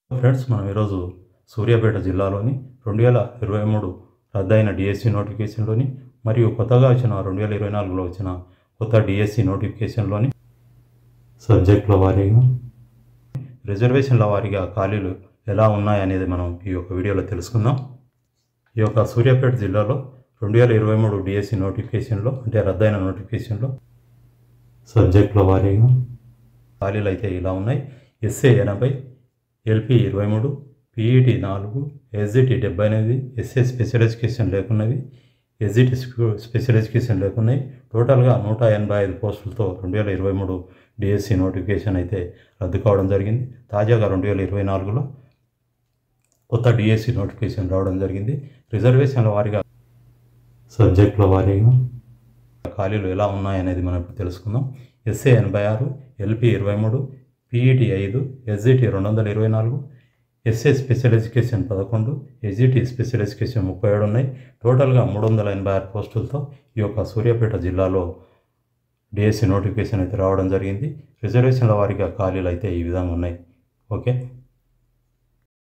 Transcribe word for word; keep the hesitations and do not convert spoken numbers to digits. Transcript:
Friends, మనం ఈరోజు సూర్యాపేట జిల్లాలోని రెండు వేల ఇరవై మూడు రద్దయిన డిఎస్సి నోటిఫికేషన్లోని మరియు కొత్తగా వచ్చిన రెండు వేల ఇరవై నాలుగులో వచ్చిన కొత్త డిఎస్సి నోటిఫికేషన్లోని సబ్జెక్టుల వారీగా రిజర్వేషన్ల వారీగా ఖాళీలు ఎలా ఉన్నాయనేది మనం ఈ యొక్క వీడియోలో తెలుసుకుందాం. ఈ యొక్క సూర్యాపేట జిల్లాలో రెండు వేల ఇరవై మూడు డిఎస్సి నోటిఫికేషన్లో అంటే రద్దయిన నోటిఫికేషన్లో సబ్జెక్టుల వారీగా ఖాళీలు అయితే ఇలా ఉన్నాయి. ఎస్ఏ ఎనభై, ఎల్పి ఇరవై మూడు, పీఈటీ నాలుగు, ఎస్జిటి డెబ్బై ఎనిమిది, ఎస్ఏ స్పెషల్ ఎడ్యుకేషన్ లేకున్నవి, ఎస్జిటి స్పెషల్ ఎడ్యుకేషన్ లేకున్నాయి. టోటల్గా నూట ఎనభై ఐదు పోస్టులతో రెండు వేల ఇరవై మూడు డిఎస్సి నోటిఫికేషన్ అయితే రద్దు కావడం జరిగింది. తాజాగా రెండు వేల ఇరవై నాలుగులో కొత్త డిఎస్సి నోటిఫికేషన్ రావడం జరిగింది. రిజర్వేషన్ల వారీగా సబ్జెక్టుల వారీగా ఖాళీలు ఎలా ఉన్నాయనేది మనం ఇప్పుడు తెలుసుకుందాం. ఎస్ఏ ఎనభై ఆరు, ఎల్పి ఇరవై మూడు, పీఈటీ ఐదు, ఎస్జిటి రెండు వందల ఇరవై నాలుగు, ఎస్ఏ స్పెషల్ ఎడ్యుకేషన్ పదకొండు, ఎస్జిటి స్పెషల్ ఎడ్యుకేషన్ ముప్పై ఏడు ఉన్నాయి. టోటల్గా మూడు వందల ఎనభై ఆరు పోస్టులతో ఈ యొక్క సూర్యాపేట జిల్లాలో డిఎస్సి నోటిఫికేషన్ అయితే రావడం జరిగింది. రిజర్వేషన్ల వారీగా ఖాళీలు అయితే ఈ విధంగా ఉన్నాయి. ఓకే.